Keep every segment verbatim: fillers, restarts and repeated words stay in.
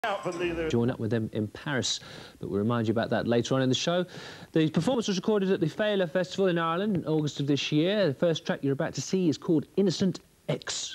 Join up with them in Paris, but we'll remind you about that later on in the show. The performance was recorded at the Feile Festival in Ireland in August of this year. The first track you're about to see is called Innocent X.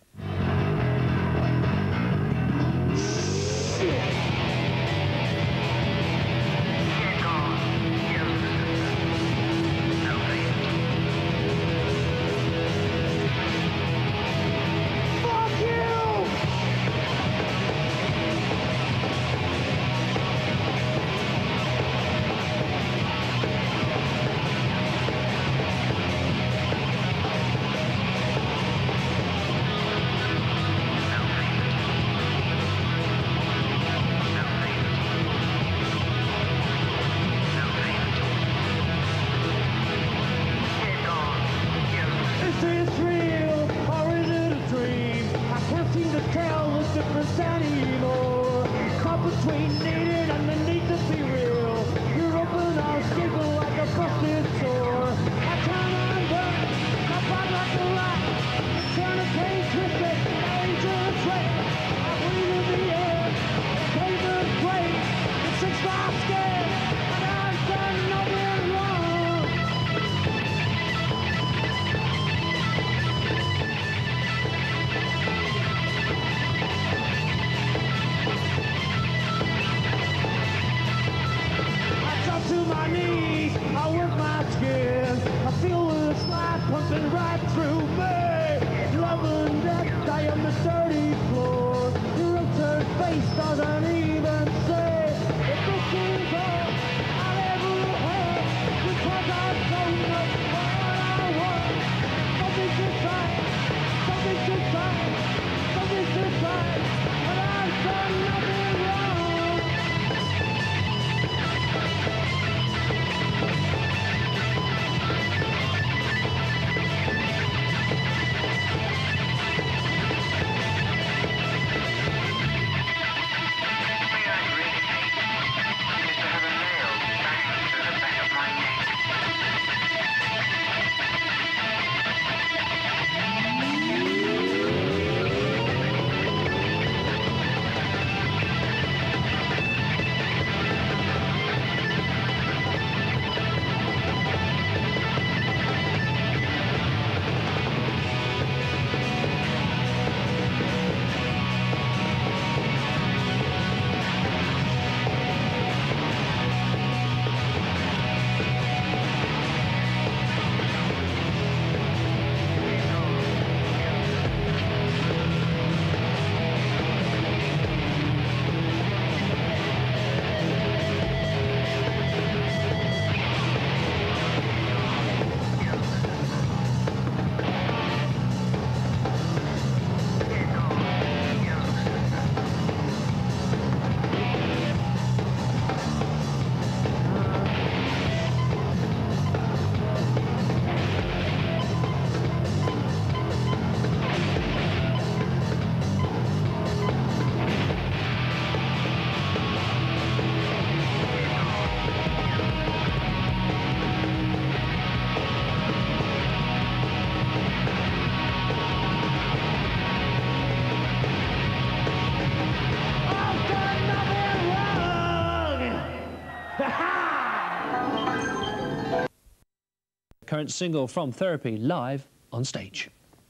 Current single from Therapy, live on stage.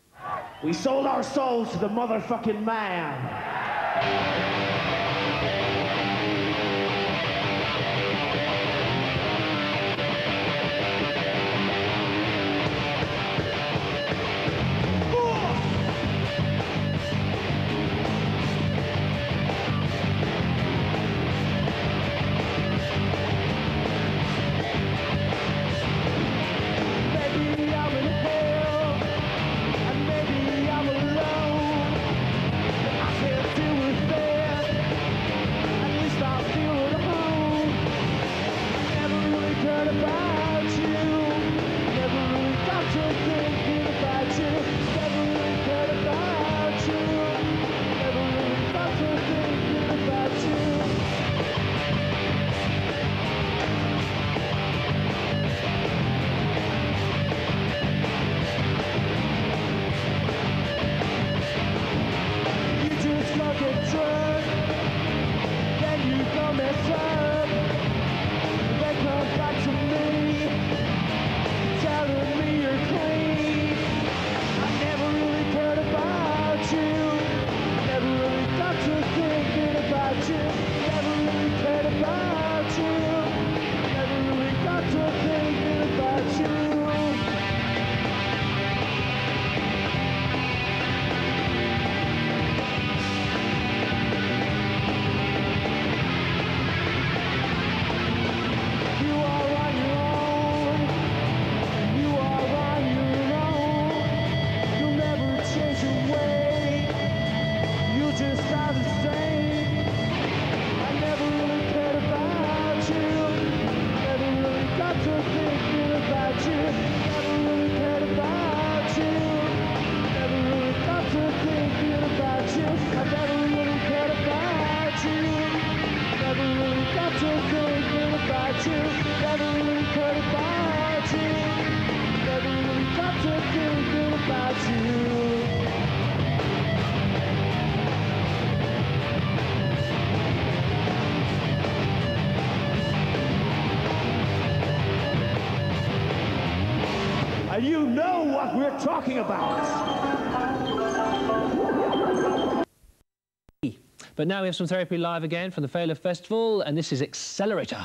We sold our souls to the motherfucking man. And you know what we're talking about. But now we have some therapy live again from the Feile Festival, and this is Accelerator.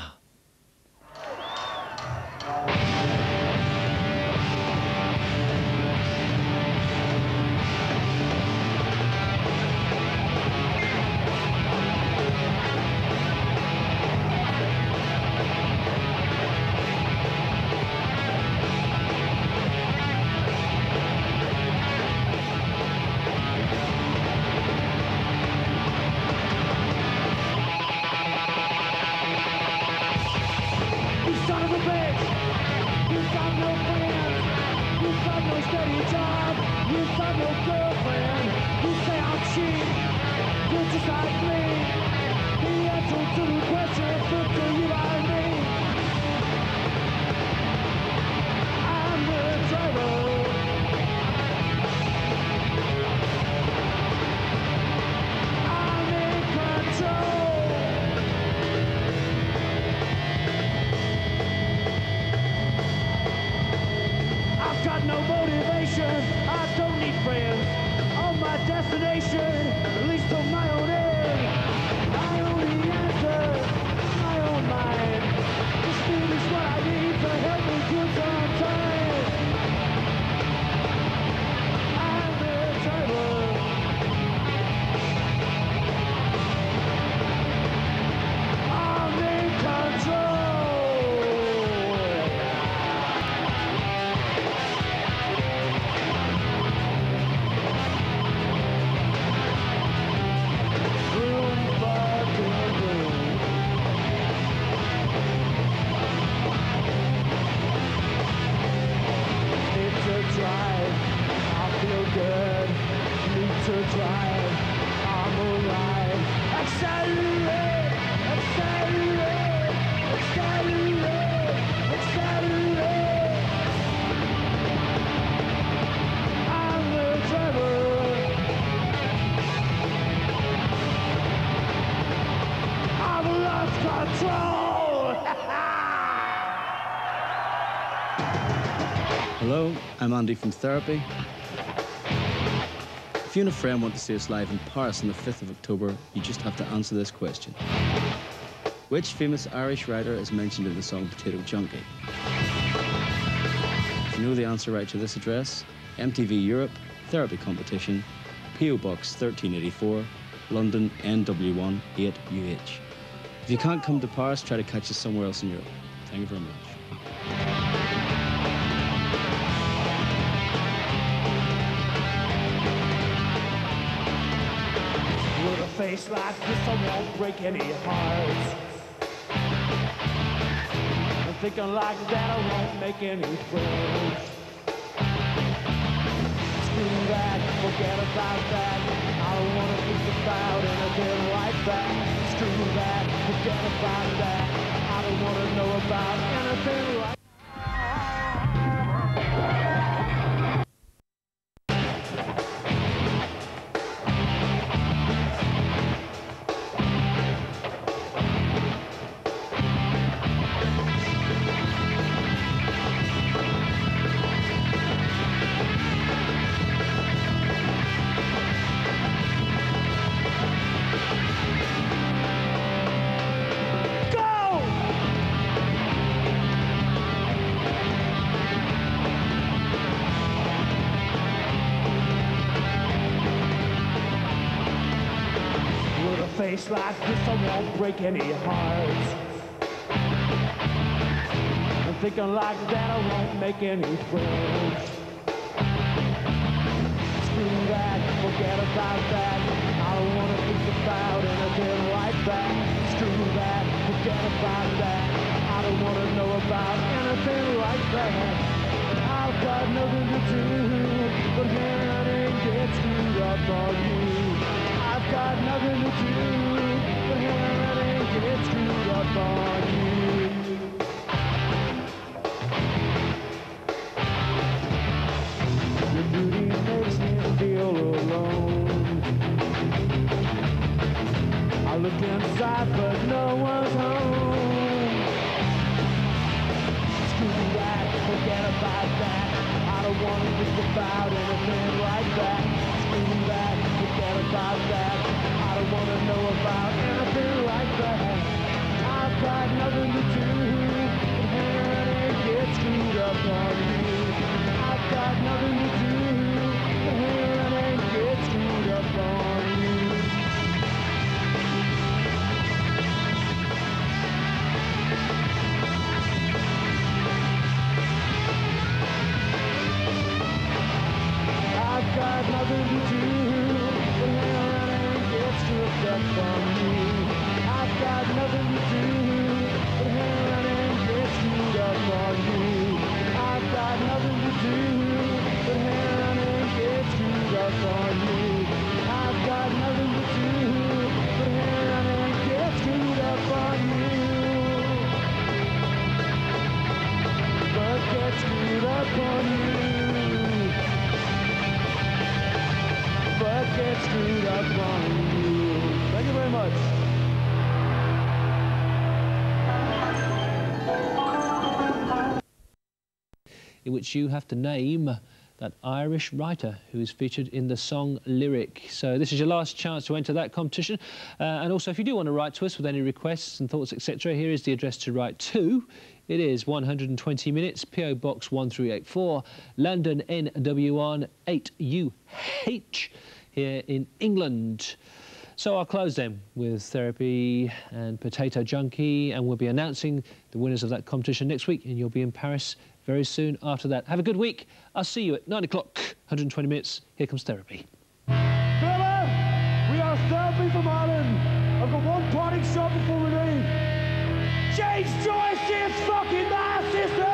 Hello, I'm Andy from Therapy. If you and a friend want to see us live in Paris on the fifth of October, you just have to answer this question. Which famous Irish writer is mentioned in the song Potato Jankie? If you know the answer, write to this address: M T V Europe, Therapy Competition, P O Box thirteen eighty-four, London N W one eight U H. If you can't come to Paris, try to catch us somewhere else in Europe. Thank you very much. With a face like this, I won't break any hearts. And thinking like that, I won't make any friends. Screw that, forget about that. I don't want to think about anything like that. Screw that, forget about that. I don't want to know about anything like that. Face like this, I won't break any hearts. And thinking like that, I won't make any friends. Screw that, forget about that. I don't want to think about anything like that. Screw that, forget about that. I don't want to know about anything like that. I've got nothing to do but hang and get screwed up on you. I've got nothing to do but hang and get screwed up on you. Your beauty makes me feel alone. I look inside but no one's home. Screw that, forget about that. don't want to think about anything like that. Screw that, forget about that. I don't want to know about anything like that. I've got nothing to do but hang around and get screwed up on you. I've got nothing to do but hang around and get screwed up on you. I've got nothing to do but hang around and get screwed up on you. I've got nothing to do but hang around and get screwed up on you. I've got nothing to do but hang around and get screwed up on you. I've got nothing to do but hang around and get screwed up on you. But get screwed up on you. But get screwed up on you. Thank you very much. In which you have to name that Irish writer who is featured in the song Lyric. So this is your last chance to enter that competition. Uh, and also, if you do want to write to us with any requests and thoughts, et cetera, here is the address to write to. It is one hundred twenty minutes, P O Box one three eight four, London N W one eight U H, here in England. So I'll close then with Therapy and Potato Junkie, and we'll be announcing the winners of that competition next week, and you'll be in Paris very soon after that. Have a good week. I'll see you at nine o'clock, one hundred twenty minutes. Here comes Therapy. Fella, we are Therapy from Ireland. I've got one parting shot before we leave. James Joyce is fucking my sister!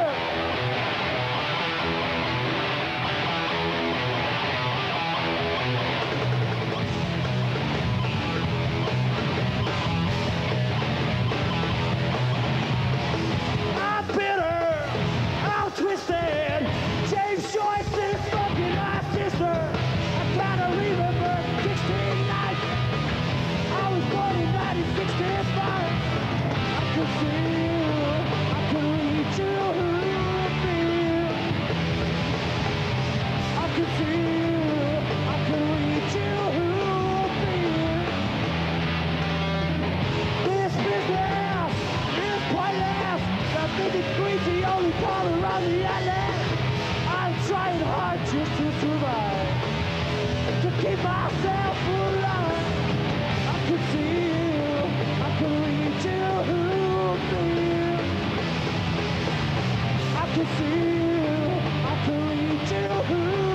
Just to survive, to keep myself alive. I could see you, I could reach you, feel. I could see you, I could reach you, feel.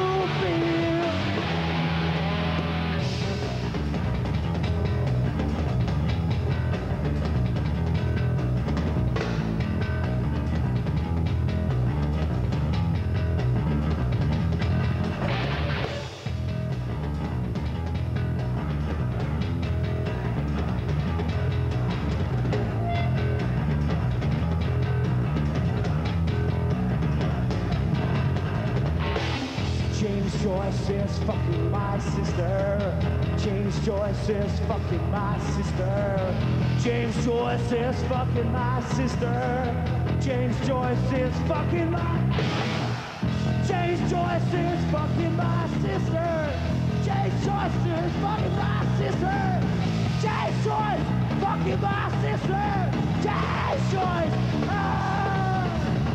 Joyce is fucking my sister. James Joyce is fucking my sister. James Joyce is fucking my sister. James Joyce is fucking my. James Joyce is fucking my sister. James Joyce is fucking my sister. James Joyce fucking my sister. James Joyce. Ah!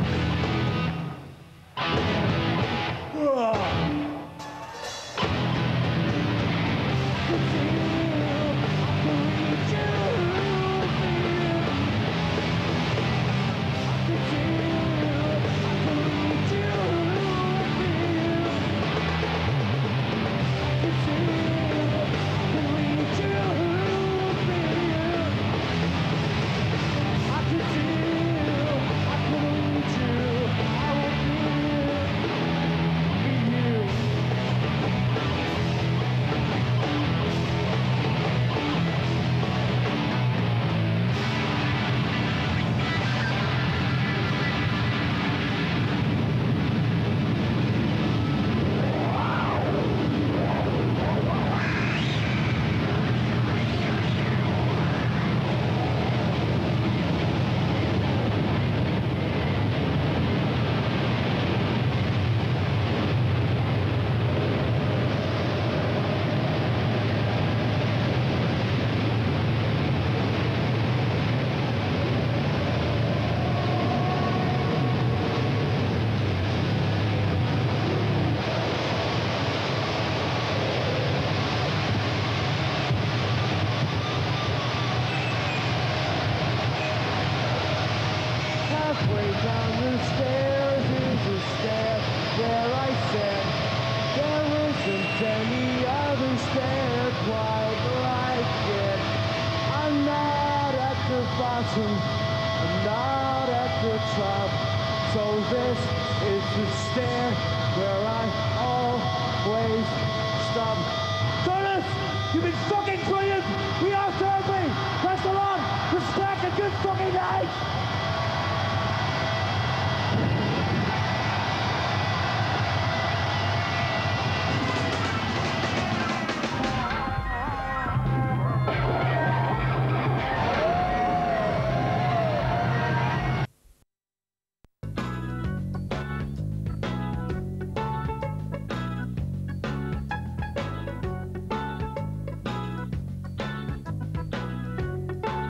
Ah! I can feel down the stairs is a stair where I said there isn't any other stair quite like it. I'm not at the bottom, I'm not at the top, so this is the stair where I always stop. Thurles, you've been fucking brilliant! We are Thurles! Press along! Respect and good fucking night!